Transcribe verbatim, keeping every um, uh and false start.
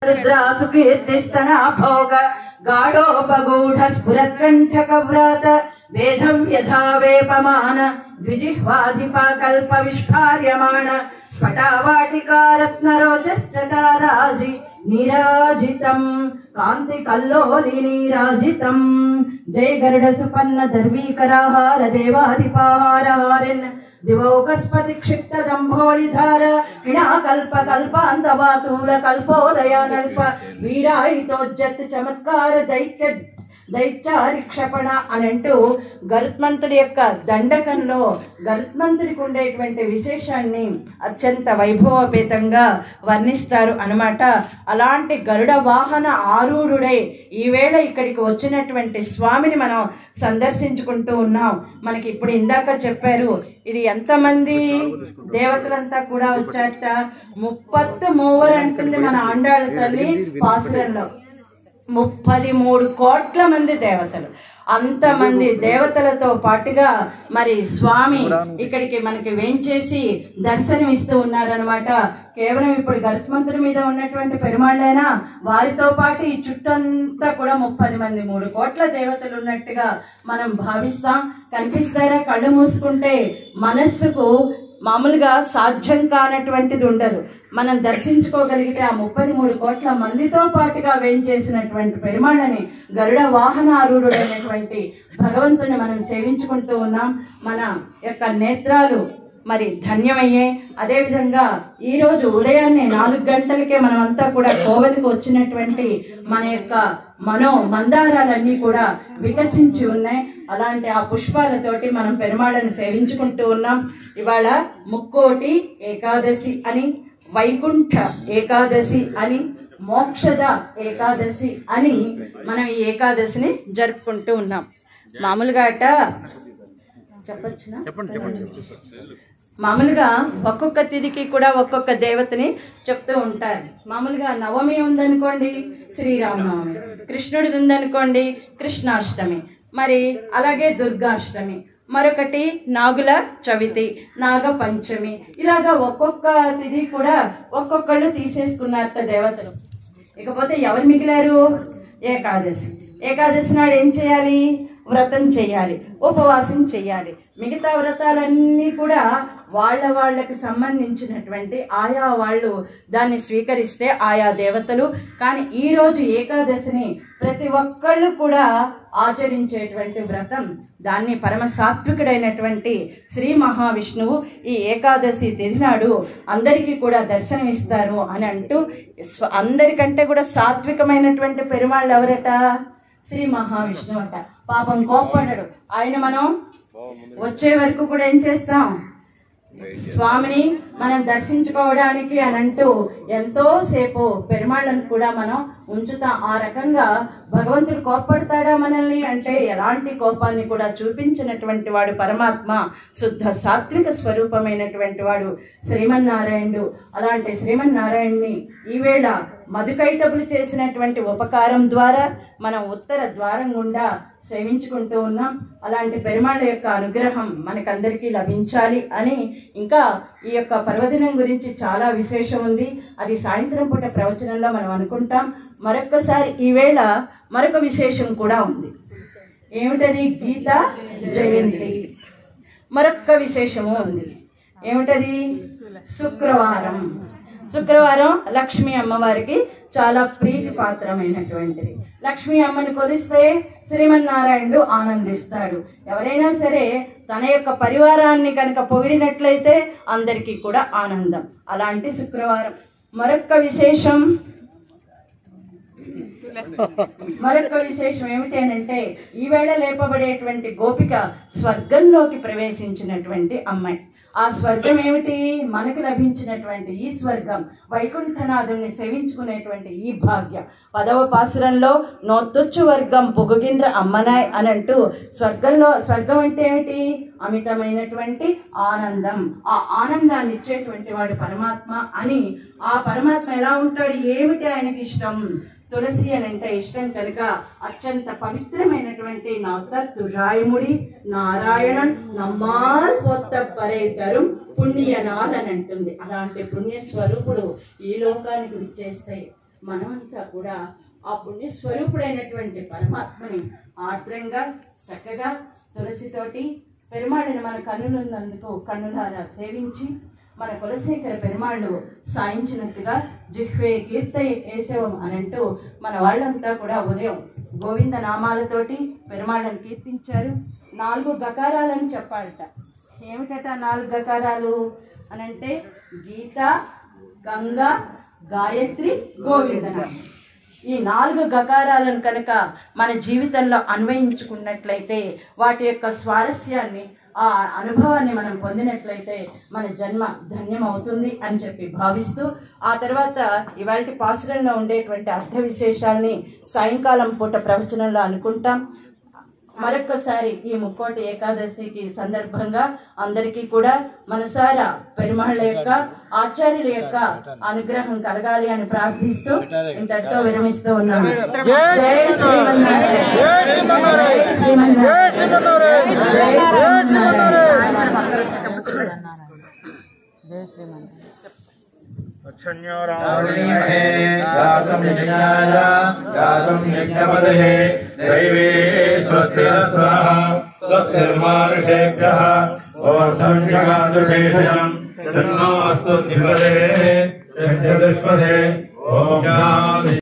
रुद्रासुकीर्तिस्तन भोग गाढोपगूढ स्फुरत्कण्ठकव्रात वेदं यथा वेपमान द्विजिह्वाधिपा कल्प विस्फार्यमाण स्फटावाटिका रत्नरोचश्चटाराजि नीराजितं कांति कल्लोली नीराजितं जय गरुड सुपन्न दर्वीकराहार देवाधिपाहार हारिन् दिवौकस्पति क्षिप्त दंभोलिधार किणाकल्प कल्पान्तवातूल कल्पोदयानल्प वीरायितोज्जत् चमत्कार दैत्य దైత్యారి క్షపణ అని అంటూ గరుత్మంతుడి యొక్క దండకంలో గరుత్మంతుడికి ఉండేటువంటి విశేషాన్ని అత్యంత వైభవపేతంగా వర్ణిస్తారు అన్నమాట. అలాంటి గరుడ వాహన ఆరూఢుడై ఈవేళ ఇక్కడికి వచ్చినటువంటి స్వామిని మనం సందర్శించుకుంటూ ఉన్నాం. మనకి ఇప్పుడు ఇందాక చెప్పారు ఇది ఎంతమంది దేవతలంతా కూడా వచ్చారట. ముప్పత్తు మూవర్ అంటుంది మన ఆండాళ్ళ తల్లి పాసురంలో. ముప్పది మూడు కోట్ల మంది దేవతలు, అంతమంది దేవతలతో పాటుగా మరి స్వామి ఇక్కడికి మనకి వేంచేసి దర్శనం ఇస్తూ ఉన్నారనమాట. కేవలం ఇప్పుడు గరుత్మంతుడి మీద ఉన్నటువంటి పెరుమాళ్ళైనా వారితో పాటు ఈ చుట్టంతా కూడా ముప్పది మంది మూడు కోట్ల దేవతలు ఉన్నట్టుగా మనం భావిస్తాం. కనిపిస్తారా? కళ్ళు మూసుకుంటే మనస్సుకు మామూలుగా సాధ్యం కానటువంటిది ఉండదు. మనం దర్శించుకోగలిగితే ఆ ముప్పది మూడు కోట్ల మందితో పాటుగా వేయించేసినటువంటి పెరుమాళ్ళని గరుడ వాహనారూఢుడైనటువంటి భగవంతుని మనం సేవించుకుంటూ ఉన్నాం. మన యొక్క నేత్రాలు మరి ధన్యమయ్యే. అదేవిధంగా ఈరోజు ఉదయాన్నే నాలుగు గంటలకే మనమంతా కూడా కోవెలకు వచ్చినటువంటి మన యొక్క మనో మందారాలన్నీ కూడా వికసించి ఉన్నాయి. అలాంటి ఆ పుష్పాలతోటి మనం పెరుమాళ్ళని సేవించుకుంటూ ఉన్నాం. ఇవాళ ముక్కోటి ఏకాదశి అని, వైకుంఠ ఏకాదశి అని, మోక్షద ఏకాదశి అని మనం ఈ ఏకాదశిని జరుపుకుంటూ ఉన్నాం. మామూలుగా అట చెప్పచ్చునా? మామూలుగా ఒక్కొక్క తిథికి కూడా ఒక్కొక్క దేవతని చెప్తూ ఉంటారు. మామూలుగా నవమి ఉందనుకోండి శ్రీరామనవమి, కృష్ణుడిది ఉందనుకోండి కృష్ణాష్టమి, మరి అలాగే దుర్గాష్టమి, మరొకటి నాగుల చవితి, నాగ పంచమి, ఇలాగా ఒక్కొక్క తిథి కూడా ఒక్కొక్కళ్ళు తీసేసుకున్నారట దేవతలు. ఇకపోతే ఎవరు మిగిలారు? ఏకాదశి. ఏకాదశి నాడు ఏం చేయాలి? వ్రతం చేయాలి, ఉపవాసం చేయాలి. మిగతా వ్రతాలన్నీ కూడా వాళ్ళ వాళ్ళకి సంబంధించినటువంటి ఆయా వాళ్ళు దాన్ని స్వీకరిస్తే ఆయా దేవతలు. కానీ ఈరోజు ఏకాదశిని ప్రతి ఒక్కళ్ళు కూడా ఆచరించేటువంటి వ్రతం. దాన్ని పరమ సాత్వికుడైనటువంటి శ్రీ మహావిష్ణువు ఈ ఏకాదశి తిథి నాడు అందరికీ కూడా దర్శనమిస్తారు అని అంటూ, అందరికంటే కూడా సాత్వికమైనటువంటి పెరుమాళ్ళు ఎవరట? శ్రీ మహావిష్ణువు అట. పాపం కోప్పడడు ఆయన. మనం వచ్చే వరకు కూడా ఏం చేస్తాం? స్వామిని మనం దర్శించుకోవడానికి అని అంటూ ఎంతో సేపు పెరుమాళ్ళను కూడా మనం ఉంచుతాం. ఆ రకంగా భగవంతుడు కోప్పడతాడా మనల్ని అంటే ఎలాంటి కోపాన్ని కూడా చూపించినటువంటి వాడు పరమాత్మ, శుద్ధ సాత్విక స్వరూపమైనటువంటి వాడు శ్రీమన్నారాయణుడు. అలాంటి శ్రీమన్నారాయణ్ణి ఈవేళ మధుకైటపులు చేసినటువంటి ఉపకారం ద్వారా మనం ఉత్తర ద్వారం గుండా సేవించుకుంటూ ఉన్నాం. అలాంటి పెరుమాళ్ళ యొక్క అనుగ్రహం మనకందరికీ లభించాలి అని. ఇంకా ఈ యొక్క పర్వదినం గురించి చాలా విశేషం ఉంది. అది సాయంత్రం పూట ప్రవచనంలో మనం అనుకుంటాం. మరొక్కసారి ఈవేళ మరొక విశేషం కూడా ఉంది. ఏమిటది? గీత జయంతి. మరొక్క విశేషము ఉంది. ఏమిటది? శుక్రవారం. శుక్రవారం లక్ష్మీ అమ్మవారికి చాలా ప్రీతి పాత్రమైనటువంటిది. లక్ష్మీ అమ్మని కొలిస్తే శ్రీమన్నారాయణుడు ఆనందిస్తాడు. ఎవరైనా సరే తన యొక్క పరివారాన్ని కనుక పొగిడినట్లయితే అందరికీ కూడా ఆనందం. అలాంటి శుక్రవారం. మరొక్క విశేషం మరొక విశేషం ఏమిటి అని అంటే, ఈవేళ లేపబడేటువంటి గోపిక స్వర్గంలోకి ప్రవేశించినటువంటి అమ్మాయి. ఆ స్వర్గం ఏమిటి? మనకు లభించినటువంటి ఈ స్వర్గం, వైకుంఠనాథుని సేవించుకునేటువంటి ఈ భాగ్యం. పదవ పాసురంలో నోత్తొచ్చు వర్గం పొగుగిండ్ర అమ్మనాయ్ అని అంటూ స్వర్గంలో, స్వర్గం అంటే ఏమిటి? అమితమైనటువంటి ఆనందం. ఆ ఆనందాన్ని ఇచ్చేటువంటి వాడు పరమాత్మ అని. ఆ పరమాత్మ ఎలా ఉంటాడు? ఏమిటి ఆయనకి ఇష్టం? తులసి అని అంటే ఇష్టం కనుక అత్యంత పవిత్రమైనటువంటి నవతత్తు రాయముడి నారాయణన్ నమ్మాల్ పొత్తపరే తరం పుణ్యనాల్ అని అంటుంది. అలాంటి పుణ్య స్వరూపుడు ఈ లోకానికి విచ్చేస్తాయి. మనమంతా కూడా ఆ పుణ్య స్వరూపుడైనటువంటి పరమాత్మని ఆర్ద్రంగా చక్కగా తులసితోటి పెరుమాళని మన కన్నులున్నందుకు కన్నులారా సేవించి మన కులశేఖర పెరుమాళ్ళు సాయించినట్టుగా జిహ్వే కీర్త ఏసవం అని అంటూ మన వాళ్ళంతా కూడా ఉదయం గోవింద నామాలతోటి పెరుమాళ్ళని కీర్తించారు. నాలుగు గకారాలని చెప్పాలట. ఏమిటట నాలుగు గకారాలు అని అంటే గీత, గంగ, గాయత్రి, గోవిందనామం. ఈ నాలుగు గకారాలను కనుక మన జీవితంలో అన్వయించుకున్నట్లయితే వాటి యొక్క స్వారస్యాన్ని ఆ అనుభవాన్ని మనం పొందినట్లయితే మన జన్మ ధన్యం అవుతుంది అని చెప్పి భావిస్తూ ఆ తర్వాత ఇవాళ పాసురంలో ఉండేటువంటి అర్థ విశేషాల్ని సాయంకాలం పూట ప్రవచనంలో అనుకుంటాం. మరొక్కసారి ఈ ముక్కోటి ఏకాదశికి సందర్భంగా అందరికీ కూడా మనసారా పెరుమాళ్ళ యొక్క ఆచార్యుల యొక్క అనుగ్రహం కలగాలి అని ప్రార్థిస్తూ ఇంతటితో విరమిస్తూ ఉన్నాము. జై శ్రీమన్నారాయణ, జై శ్రీమన్నారాయణ, జై శ్రీమన్నారాయణ. अच्छन्योरावणीमहे गातुं यज्ञाय गातुं यज्ञपदये दैवे स्वस्तिरस्वः स्वस्तिर्मानुषेभ्यः ओर्ध्वं जगातु देशम् तन्नो अस्तु द्विपदे चतुष्पदे ओम शान्ति।